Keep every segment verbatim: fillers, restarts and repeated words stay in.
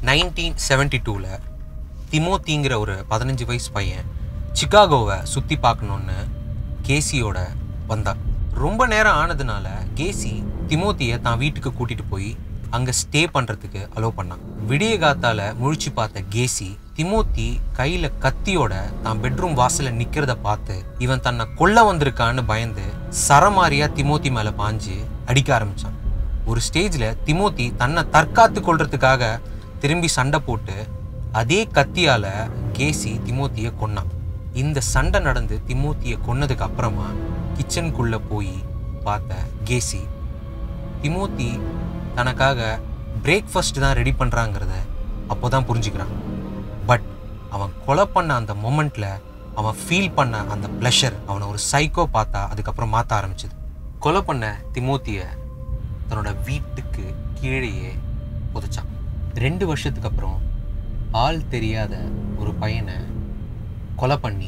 Nineteen seventy டூவில் திமோத்திங்கிற ஒரு பதினஞ்சு வயசு பையன் சிகாகோவை சுற்றி பார்க்கணுன்னு கேசியோட வந்தான். ரொம்ப நேரம் ஆனதுனால கேசி திமோத்தியை தான் வீட்டுக்கு கூட்டிகிட்டு போய் அங்கே ஸ்டே பண்ணுறதுக்கு அலோவ் பண்ணான். விடிய காத்தால் முழிச்சு பார்த்த கேசி திமோத்தி கையில் கத்தியோட தான் பெட்ரூம் வாசலில் நிற்கிறத பார்த்து இவன் தன்னை கொல்ல வந்திருக்கான்னு பயந்து சரமாரியா திமோத்தி மேலே பாஞ்சு அடிக்க ஆரம்பித்தான். ஒரு ஸ்டேஜில் திமோத்தி தன்னை தற்காத்து கொள்றதுக்காக திரும்பி சண்டை போட்டு அதே கத்தியால் கேசி திமோத்தியை கொன்னான். இந்த சண்டை நடந்து திமோத்தியை கொன்னதுக்கு அப்புறமா கிச்சனுக்குள்ளே போய் பார்த்த கேசி திமோத்தி தனக்காக பிரேக்ஃபாஸ்ட் தான் ரெடி பண்ணுறாங்கிறத அப்போ தான் புரிஞ்சுக்கிறான். பட் அவன் கொலை பண்ண அந்த மொமெண்ட்டில் அவன் ஃபீல் பண்ண அந்த ப்ளஷர் அவனை ஒரு சைக்கோ பார்த்தா அதுக்கப்புறம் மாற்ற ஆரம்பிச்சிது. கொலை பண்ண திமோத்தியை தன்னோட வீட்டுக்கு கீழேயே புதைச்சான். ரெண்டு வருஷத்துக்கு அப்புறம் ஆள் தெரியாத ஒரு பையனை கொலை பண்ணி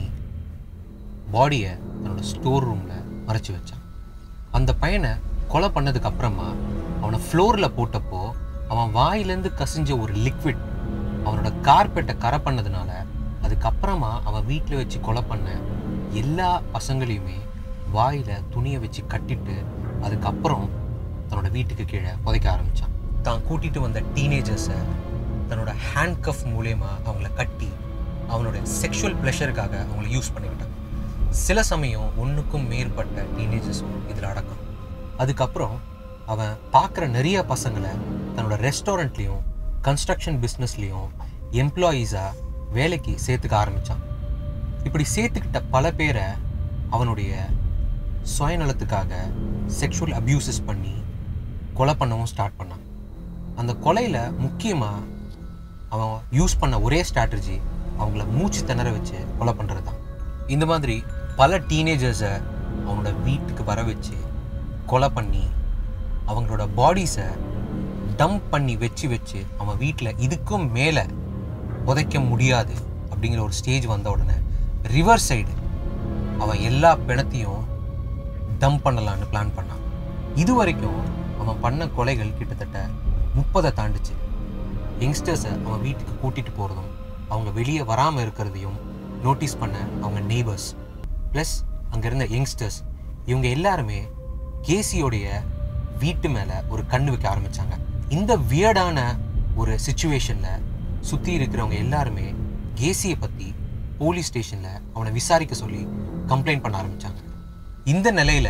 பாடியை தன்னோட ஸ்டோர் ரூமில் மறைச்சி வச்சான். அந்த பையனை கொலை பண்ணதுக்கு அப்புறமா அவனை ஃப்ளோரில் போட்டப்போ அவன் வாயிலேருந்து கசிஞ்ச ஒரு லிக்விட் அவனோட கார்பெட்டை கரை பண்ணதுனால அதுக்கப்புறமா அவன் வீட்டில் வச்சு கொலை பண்ண எல்லா பசங்களையுமே வாயில் துணியை வச்சு கட்டிட்டு அதுக்கப்புறம் தன்னோட வீட்டுக்கு கீழே புதைக்க ஆரம்பித்தான். தான் கூட்டிகிட்டு வந்த டீனேஜர்ஸை தன்னோட ஹேண்ட் கஃப் மூலயமா அவங்கள கட்டி அவனோட செக்ஷுவல் ப்ளஷருக்காக அவங்கள யூஸ் பண்ணிக்கிட்டான். சில சமயம் ஒன்றுக்கும் மேற்பட்ட டீனேஜர்ஸும் இதில் அடக்கம். அதுக்கப்புறம் அவன் பார்க்குற நிறைய பசங்களை தன்னோட ரெஸ்டாரண்ட்லேயும் கன்ஸ்ட்ரக்ஷன் பிஸ்னஸ்லேயும் எம்ப்ளாயீஸாக வேலைக்கு சேர்த்துக்க ஆரம்பித்தான். இப்படி சேர்த்துக்கிட்ட பல பேரை அவனுடைய சுயநலத்துக்காக செக்ஷுவல் அப்யூசஸ் பண்ணி கொலை பண்ணவும் ஸ்டார்ட் பண்ணான். அந்த கொலையில் முக்கியமாக அவன் யூஸ் பண்ண ஒரே ஸ்ட்ராட்டஜி அவங்கள மூச்சு திணற வச்சு கொலை பண்ணுறது தான். இந்த மாதிரி பல டீனேஜர்ஸை அவனோட வீட்டுக்கு வர வச்சு கொலை பண்ணி அவங்களோட பாடிஸை டம்ப் பண்ணி வச்சு வச்சு அவன் வீட்டில் இதுக்கும் மேலே புதைக்க முடியாது அப்படிங்கிற ஒரு ஸ்டேஜ் வந்த உடனே ரிவர் சைடு அவன் எல்லா பிணத்தையும் டம்ப் பண்ணலான்னு பிளான் பண்ணான். இது வரைக்கும் அவன் பண்ண கொலைகள் கிட்டத்தட்ட முப்பதை தாண்டிச்சு. யங்ஸ்டர்ஸை அவன் வீட்டுக்கு கூட்டிகிட்டு போகிறதும் அவங்க வெளியே வராமல் இருக்கிறதையும் நோட்டீஸ் பண்ண அவங்க நெய்பர்ஸ் ப்ளஸ் அங்கே இருந்த யங்ஸ்டர்ஸ் இவங்க எல்லாருமே கேசியோடைய வீட்டு மேலே ஒரு கண்ணு வைக்க ஆரம்பித்தாங்க. இந்த வியர்டான ஒரு சிச்சுவேஷனில் சுற்றி இருக்கிறவங்க எல்லாருமே கேசியை பற்றி போலீஸ் ஸ்டேஷனில் அவனை விசாரிக்க சொல்லி கம்ப்ளைண்ட் பண்ண ஆரம்பித்தாங்க. இந்த நிலையில்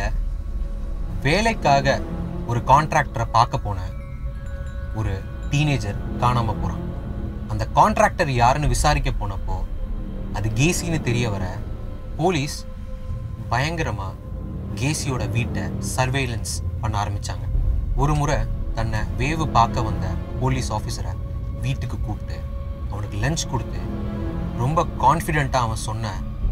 வேலைக்காக ஒரு கான்ட்ராக்டரை பார்க்க போன ஒரு டீனேஜர் காணாமல் போகிறான். அந்த கான்ட்ராக்டர் யாருன்னு விசாரிக்க போனப்போ அது கேசின்னு தெரிய வர போலீஸ் பயங்கரமாக கேசியோட வீட்டை சர்வேலன்ஸ் பண்ண ஆரம்பித்தாங்க. ஒரு முறை தன்னை வேவு பார்க்க வந்த போலீஸ் ஆஃபீஸரை வீட்டுக்கு கூப்பிட்டு அவனுக்கு லஞ்ச் கொடுத்து ரொம்ப கான்ஃபிடெண்ட்டாக அவன் சொன்ன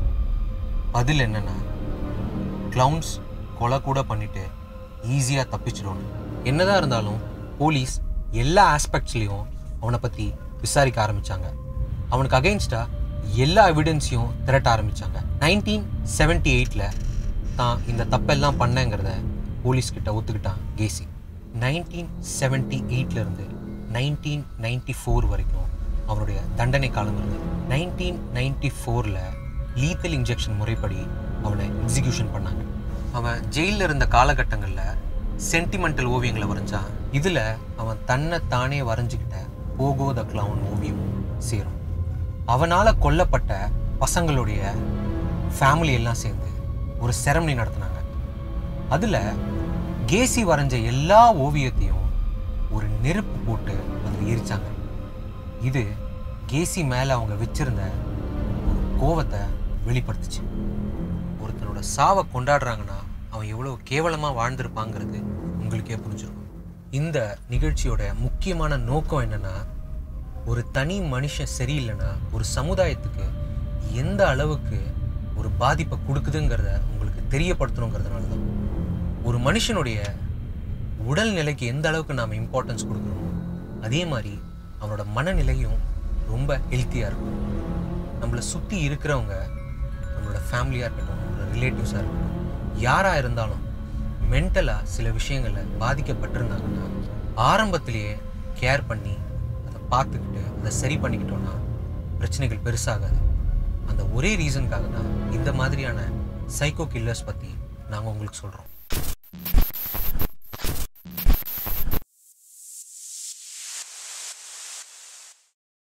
பதில் என்னென்னா, க்ளவுன்ஸ் கொலை கூட பண்ணிவிட்டு ஈஸியாக தப்பிச்சிடணும். என்னதான் இருந்தாலும் போலீஸ் எல்லா ஆஸ்பெக்ட்ஸ்லேயும் அவனை பற்றி விசாரிக்க ஆரம்பித்தாங்க. அவனுக்கு அகெயின்ஸ்டாக எல்லா எவிடன்ஸையும் திரட்ட ஆரம்பித்தாங்க. நைன்டீன் செவன்டி எயிட்டில் தான் இந்த தப்பெல்லாம் பண்ணேங்கிறத போலீஸ்கிட்ட ஒத்துக்கிட்டான் கேசி. நைன்டீன் செவன்டி எயிட்லேருந்து நைன்டீன் நைன்டி ஃபோர் வரைக்கும் அவனுடைய தண்டனை காலம் இருந்தது. நைன்டீன் நைன்டி ஃபோரில் லீத்தல் இன்ஜெக்ஷன் முறைப்படி அவனை எக்ஸிக்யூஷன் பண்ணாங்க. அவன் ஜெயிலில் இருந்த காலகட்டங்களில் சென்டிமெண்டல் ஓவியங்களை வரைஞ்சான். இதில் அவன் தன்னை தானே வரைஞ்சிக்கிட்ட போகோ த கிளவுன் ஓவியமும் சேரும். அவனால் கொல்லப்பட்ட பசங்களுடைய ஃபேமிலி எல்லாம் சேர்ந்து ஒரு செரமனி நடத்தினாங்க. அதில் கேசி வரைஞ்ச எல்லா ஓவியத்தையும் ஒரு நெருப்பு போட்டு அதில் எரிச்சாங்க. இது கேசி மேலே அவங்க வச்சிருந்த ஒரு கோவத்தை வெளிப்படுத்துச்சு. ஒருத்தனோட சாவை கொண்டாடுறாங்கன்னா அவன் எவ்வளோ கேவலமாக வாழ்ந்திருப்பாங்கிறது உங்களுக்கே புரிஞ்சிருக்கும். இந்த நிகழ்ச்சியோட முக்கியமான நோக்கம் என்னென்னா, ஒரு தனி மனுஷன் சரியில்லைன்னா ஒரு சமுதாயத்துக்கு எந்த அளவுக்கு ஒரு பாதிப்பை கொடுக்குதுங்கிறத உங்களுக்கு தெரியப்படுத்தணுங்கிறதுனால தான். ஒரு மனுஷனுடைய உடல்நிலைக்கு எந்த அளவுக்கு நாம் இம்பார்ட்டன்ஸ் கொடுக்குறோமோ அதே மாதிரி அவனோட மனநிலையும் ரொம்ப ஹெல்த்தியாக இருக்கும். நம்மளை சுற்றி இருக்கிறவங்க, நம்மளோட ஃபேமிலியாக இருக்கட்டும், நம்மளோட ரிலேட்டிவ்ஸாக இருக்கட்டும், யாராக இருந்தாலும் மென்டலாக சில விஷயங்களில் பாதிக்கப்பட்டிருந்தாங்கன்னா ஆரம்பத்திலேயே கேர் பண்ணி அதை பார்த்துக்கிட்டு அதை சரி பண்ணிக்கிட்டோன்னா பிரச்சனைகள் பெருசாகாது. அந்த ஒரே ரீசனுக்காக தான் இந்த மாதிரியான சைக்கோ கில்லர்ஸ் பற்றி நாங்கள் உங்களுக்கு சொல்கிறோம்.